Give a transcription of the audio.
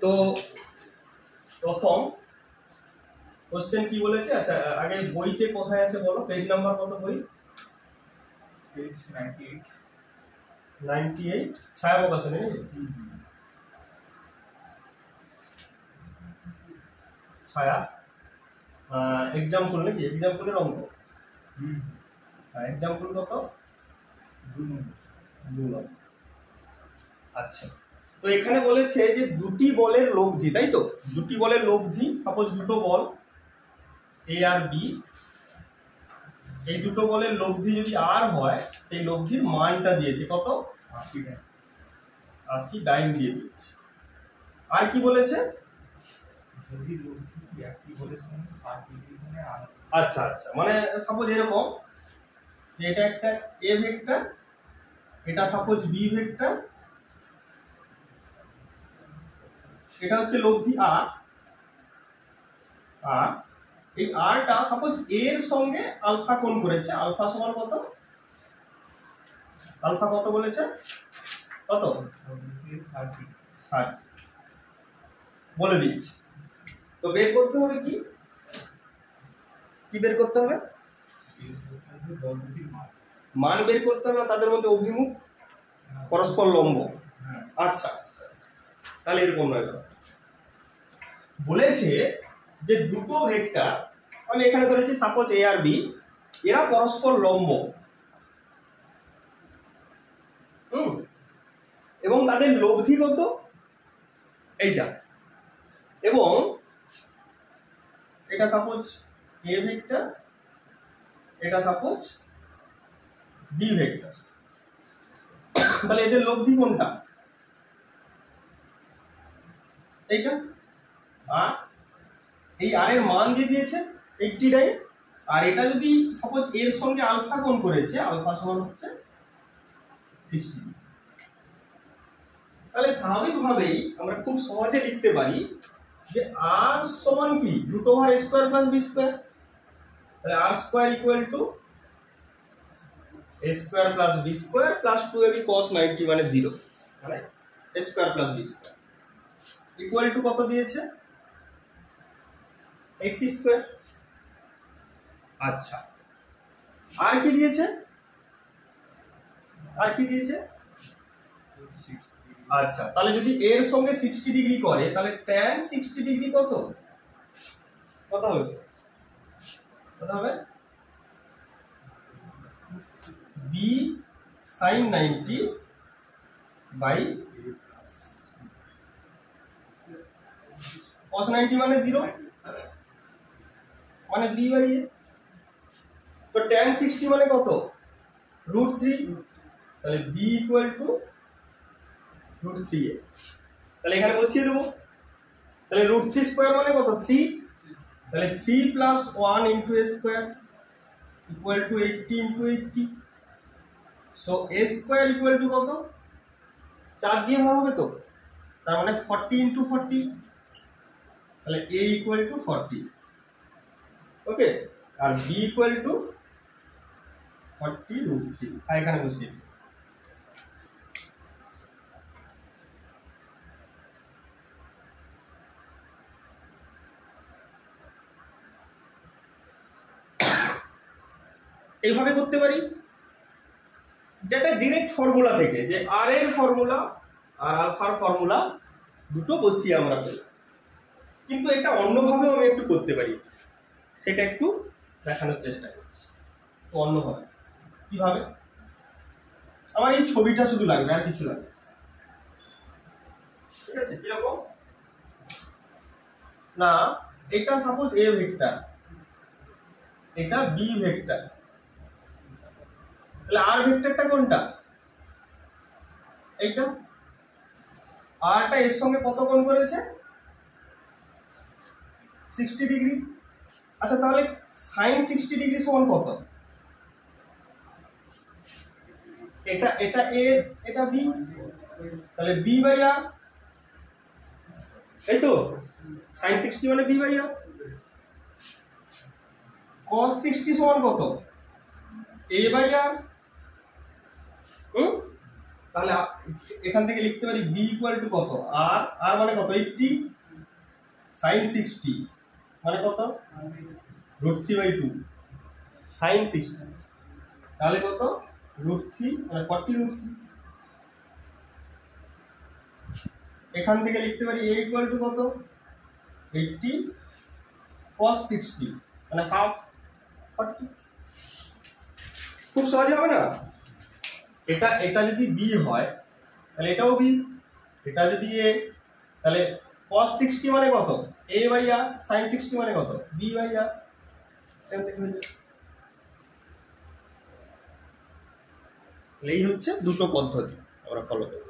তো প্রথম কোশ্চেন কি বলেছে? আচ্ছা আগে বইতে কোথায় আছে বলো, পেজ নাম্বার কত বই? পেজ 98 98 ছায়া প্রকাশনে ছায়া এক্সাম্পল নাকি? এক্সাম্পলের অঙ্ক। এক্সাম্পল কত? 2 নম্বর। আচ্ছা, তো এখানে বলেছে যে দুটি বলের লব্ধি, তাই তো? দুটি বলের লব্ধি, সাপোজ দুটো বল এ আর বি, এই দুটো বলের লব্ধি যদি আর হয়, সেই লব্ধির মানটা দিয়েছে কত? 80 ডাইন দিয়ে দিয়েছে। আর কি বলেছে? যদি লব্ধি একই বলের সঙ্গে 60 ডিগ্রি কোণে আলাদা। আচ্ছা আচ্ছা, মানে সাপোজ এরকম যে এটা একটা এ ভেক্টর, এটা সাপোজ বি ভেক্টর, এটা হচ্ছে লব্ধি আর, আর এই আরটা সাপোজ এর সঙ্গে আলফা কোণ করেছে। আলফা সমান কত? আলফা কত বলেছে? কত? 60 বলে দিচ্ছি। তো বের করতে হবে কি? কি বের করতে হবে? মান বের করতে হবে, তাদের মধ্যে অভিমুখ পরস্পর লম্ব। আচ্ছা তাহলে এরকম নয়, বলেছে যে দুটো ভেক্টর, আমি এখানে ধরেছি সাপোজ এ আর বি, এরা পরস্পর লম্ব এবং তাদের লব্ধি কত? এইটা, এবং এটা সাপোজ এ ভেক্টর, এটা সাপোজ বি ভেক্টর, তাহলে এদের লব্ধি কোনটা? এইটা। আর এই আর এর মান দিয়ে দিয়েছে 89, আর এটা যদি সাপোজ এর সঙ্গে আলফা কোণ করেছে, আলফা সমান হচ্ছে 60। তাহলে স্বাভাবিকভাবেই আমরা খুব সহজে লিখতে পারি যে আর সমান কি root over A square plus B square. তাহলে R square equal to A square plus B square plus 2ab cos 90 মানে 0, মানে A square plus B square equal to কত দিয়েছে? 80 স্কোয়ার। আচ্ছা, আর কি দিয়েছে? আর কি দিয়েছে? আচ্ছা, তাহলে যদি এর সঙ্গে 60 ডিগ্রি করে, তাহলে tan 60 ডিগ্রি কত? কত হবে? কত হবে? b sin 90 বাই cos 90 মানে 0, মানে b বাই a। তো tan 60 মানে কত? √3, তাহলে b ইকুয়াল টু √3a। তাহলে এখানে বসিয়ে দেবো। তাহলে √3 স্কোয়ার মানে কত? 3, তাহলে 3 plus 1 into a square equal to 80 into 80। So a square equal to কত? 4 দিয়ে ভাগ হবে তো, তার মানে 40 ইন্টু 40, তাহলে a ইকুয়াল টু 40। ওকে, আর b ইকুয়াল টু 40√3, আর এখানে বসিয়ে দিই। এইভাবে করতে পারি, যেটা ডিরেক্ট ফর্মুলা থেকে, যে আর এর ফর্মুলা আর আলফার ফর্মুলা দুটো বসিয়ে আমরা পেলাম। কিন্তু এটা অন্যভাবেও আমি একটু করতে পারি, সেটা একটু দেখানোর চেষ্টা করছি। তো অন্যভাবে কিভাবে? আমার এই ছবিটা শুধু লাগবে, আর কিছু লাগবে, ঠিক আছে? কিরকম না, এটা সাপোজ এ ভেক্টর, এটা বি ভেক্টর, তাহলে আর ভেক্টরটা কোনটা? এইটা। আরটা এর সঙ্গে কত কোণ করেছে? 60 ডিগ্রি। আচ্ছা, তাহলে sin 60 ডিগ্রি সমান কত? এটা এটা এ, এটা বি, তাহলে বি বাই আর, এই তো sin 60 মানে বি বাই আর। cos 60 সমান কত? A by R. তাহলে এখান থেকে লিখতে পারি বি ইকুয়াল টু কত, আর আর মানে কত 80 sin 60 মানে কত √3/2 sin 60, তাহলে কত √3 মানে 40√3। এখান থেকে লিখতে পারি a ইকুয়াল টু কত 80 cos 60 মানে হাফ 40। খুব সহজে হবে না? এটা এটা যদি বি হয় তাহলে এটাও বি, এটা যদি এ তাহলে cos 60 মানে কত a বাই r, sin 60 মানে কত b বাই r। এই হচ্ছে দুটো পদ্ধতি আমরা ফলো করি।